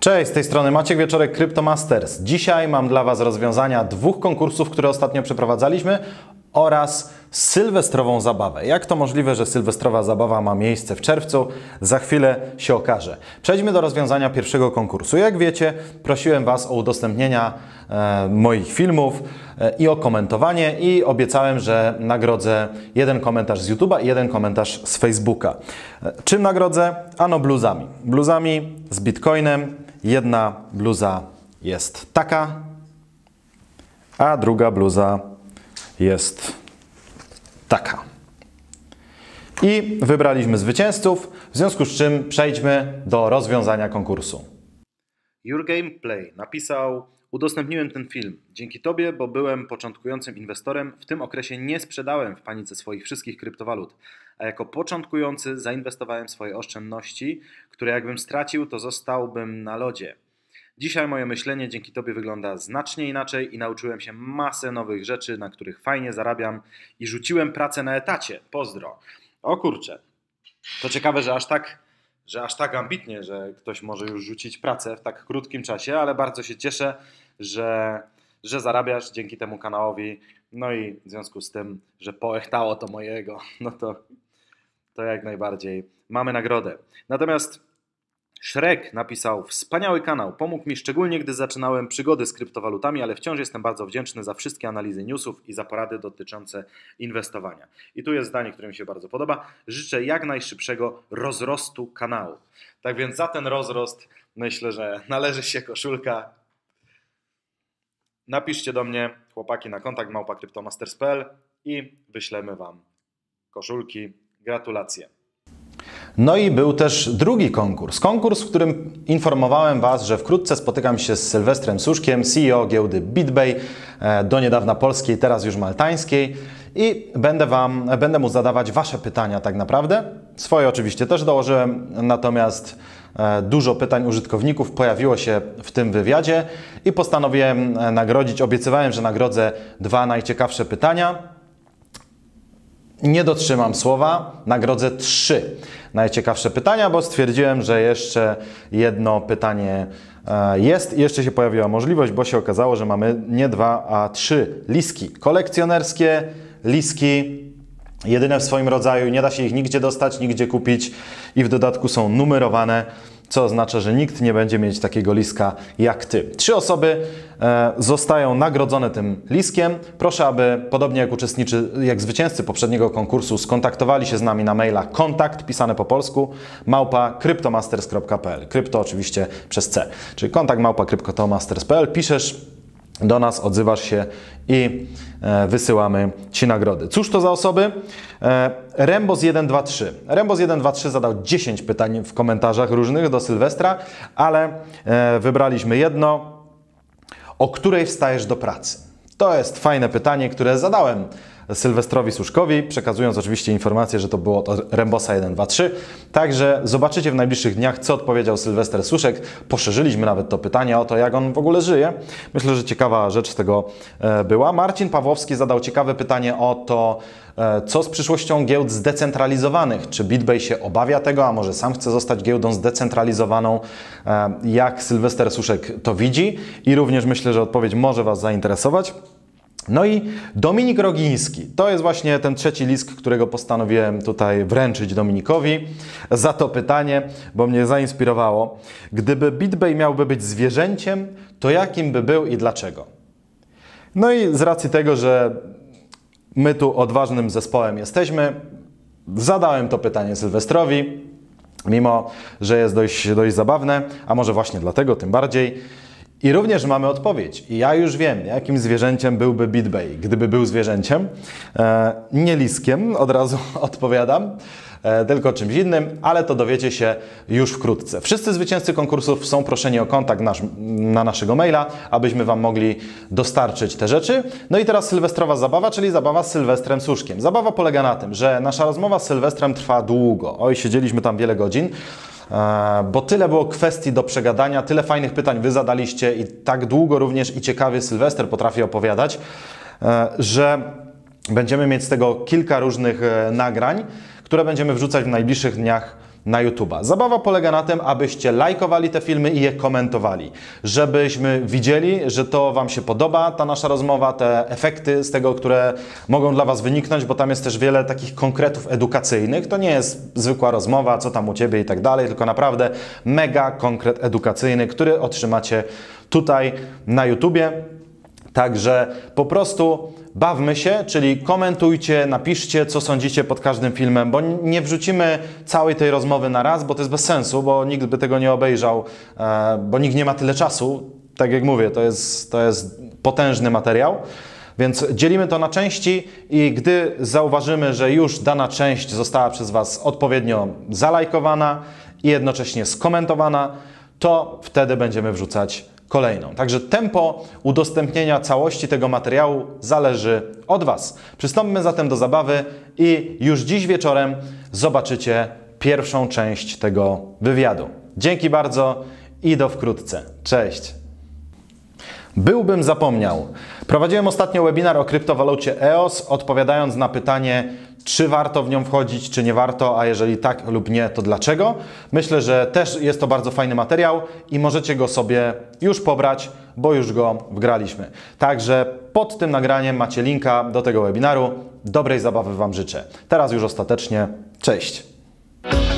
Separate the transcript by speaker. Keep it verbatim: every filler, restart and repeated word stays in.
Speaker 1: Cześć, z tej strony Maciek Wieczorek, Cryptomasters. Dzisiaj mam dla Was rozwiązania dwóch konkursów, które ostatnio przeprowadzaliśmy oraz sylwestrową zabawę. Jak to możliwe, że sylwestrowa zabawa ma miejsce w czerwcu? Za chwilę się okaże. Przejdźmy do rozwiązania pierwszego konkursu. Jak wiecie, prosiłem Was o udostępnienia e, moich filmów e, i o komentowanie i obiecałem, że nagrodzę jeden komentarz z YouTube'a i jeden komentarz z Facebooka. E, czym nagrodzę? Ano bluzami. Bluzami z Bitcoinem. Jedna bluza jest taka, a druga bluza jest taka. I wybraliśmy zwycięzców, w związku z czym przejdźmy do rozwiązania konkursu.
Speaker 2: Your Gameplay napisał: udostępniłem ten film. Dzięki Tobie, bo byłem początkującym inwestorem, w tym okresie nie sprzedałem w panice swoich wszystkich kryptowalut, a jako początkujący zainwestowałem swoje oszczędności, które jakbym stracił, to zostałbym na lodzie. Dzisiaj moje myślenie dzięki Tobie wygląda znacznie inaczej i nauczyłem się masę nowych rzeczy, na których fajnie zarabiam i rzuciłem pracę na etacie. Pozdro. O kurczę, to ciekawe, że aż tak, że aż tak ambitnie, że ktoś może już rzucić pracę w tak krótkim czasie, ale bardzo się cieszę, że, że zarabiasz dzięki temu kanałowi. No i w związku z tym, że poechtało to mojego, no to, to jak najbardziej mamy nagrodę. Natomiast Shrek napisał: wspaniały kanał, pomógł mi szczególnie, gdy zaczynałem przygody z kryptowalutami, ale wciąż jestem bardzo wdzięczny za wszystkie analizy newsów i za porady dotyczące inwestowania. I tu jest zdanie, które mi się bardzo podoba. Życzę jak najszybszego rozrostu kanału. Tak więc za ten rozrost myślę, że należy się koszulka. Napiszcie do mnie, chłopaki, na kontakt małpa cryptomasters kropka p l i wyślemy Wam koszulki. Gratulacje.
Speaker 1: No i był też drugi konkurs. Konkurs, w którym informowałem Was, że wkrótce spotykam się z Sylwestrem Suszkiem, C E O giełdy BitBay, do niedawna polskiej, teraz już maltańskiej, i będę Wam, będę mu zadawać Wasze pytania tak naprawdę. Swoje oczywiście też dołożyłem, natomiast dużo pytań użytkowników pojawiło się w tym wywiadzie i postanowiłem nagrodzić, obiecywałem, że nagrodzę dwa najciekawsze pytania. Nie dotrzymam słowa, nagrodzę trzy najciekawsze pytania, bo stwierdziłem, że jeszcze jedno pytanie jest i jeszcze się pojawiła możliwość, bo się okazało, że mamy nie dwa, a trzy liski kolekcjonerskie, liski jedyne w swoim rodzaju, nie da się ich nigdzie dostać, nigdzie kupić i w dodatku są numerowane, co oznacza, że nikt nie będzie mieć takiego liska jak Ty. Trzy osoby e, zostają nagrodzone tym liskiem. Proszę, aby podobnie jak uczestniczy, jak zwycięzcy poprzedniego konkursu, skontaktowali się z nami na maila kontakt, pisane po polsku, małpa cryptomasters kropka p l. Krypto oczywiście przez C, czyli kontakt małpa cryptomasters kropka p l. Piszesz do nas, odzywasz się i e, wysyłamy Ci nagrody. Cóż to za osoby? E, Rembos jeden dwa trzy. Rembos jeden dwa trzy zadał dziesięć pytań w komentarzach różnych do Sylwestra, ale e, wybraliśmy jedno. O której wstajesz do pracy? To jest fajne pytanie, które zadałem Sylwestrowi Suszkowi, przekazując oczywiście informację, że to było to Rembosa jeden dwa trzy. Także zobaczycie w najbliższych dniach, co odpowiedział Sylwester Suszek. Poszerzyliśmy nawet to pytanie o to, jak on w ogóle żyje. Myślę, że ciekawa rzecz z tego była. Marcin Pawłowski zadał ciekawe pytanie o to, co z przyszłością giełd zdecentralizowanych. Czy BitBay się obawia tego, a może sam chce zostać giełdą zdecentralizowaną? Jak Sylwester Suszek to widzi? I również myślę, że odpowiedź może Was zainteresować. No i Dominik Rogiński. To jest właśnie ten trzeci list, którego postanowiłem tutaj wręczyć Dominikowi za to pytanie, bo mnie zainspirowało. Gdyby BitBay miałby być zwierzęciem, to jakim by był i dlaczego? No i z racji tego, że my tu odważnym zespołem jesteśmy, zadałem to pytanie Sylwestrowi, mimo że jest dość, dość zabawne, a może właśnie dlatego tym bardziej. I również mamy odpowiedź. I ja już wiem, jakim zwierzęciem byłby BitBay, gdyby był zwierzęciem. E, nie liskiem, od razu odpowiadam, e, tylko czymś innym, ale to dowiecie się już wkrótce. Wszyscy zwycięzcy konkursów są proszeni o kontakt nasz, na naszego maila, abyśmy Wam mogli dostarczyć te rzeczy. No i teraz sylwestrowa zabawa, czyli zabawa z Sylwestrem Suszkiem. Zabawa polega na tym, że nasza rozmowa z Sylwestrem trwa długo. Oj, siedzieliśmy tam wiele godzin. Bo tyle było kwestii do przegadania, tyle fajnych pytań Wy zadaliście i tak długo również i ciekawie Sylwester potrafi opowiadać, że będziemy mieć z tego kilka różnych nagrań, które będziemy wrzucać w najbliższych dniach na YouTube'a. Zabawa polega na tym, abyście lajkowali te filmy i je komentowali, żebyśmy widzieli, że to Wam się podoba, ta nasza rozmowa, te efekty z tego, które mogą dla Was wyniknąć, bo tam jest też wiele takich konkretów edukacyjnych. To nie jest zwykła rozmowa, co tam u Ciebie i tak dalej, tylko naprawdę mega konkret edukacyjny, który otrzymacie tutaj na YouTubie. Także po prostu bawmy się, czyli komentujcie, napiszcie, co sądzicie pod każdym filmem, bo nie wrzucimy całej tej rozmowy na raz, bo to jest bez sensu, bo nikt by tego nie obejrzał, bo nikt nie ma tyle czasu. Tak jak mówię, to jest, to jest potężny materiał, więc dzielimy to na części i gdy zauważymy, że już dana część została przez Was odpowiednio zalajkowana i jednocześnie skomentowana, to wtedy będziemy wrzucać kolejną. Także tempo udostępnienia całości tego materiału zależy od Was. Przystąpmy zatem do zabawy i już dziś wieczorem zobaczycie pierwszą część tego wywiadu. Dzięki bardzo i do wkrótce. Cześć! Byłbym zapomniał. Prowadziłem ostatnio webinar o kryptowalucie E O S, odpowiadając na pytanie, czy warto w nią wchodzić, czy nie warto, a jeżeli tak lub nie, to dlaczego. Myślę, że też jest to bardzo fajny materiał i możecie go sobie już pobrać, bo już go wgraliśmy. Także pod tym nagraniem macie linka do tego webinaru. Dobrej zabawy Wam życzę. Teraz już ostatecznie. Cześć!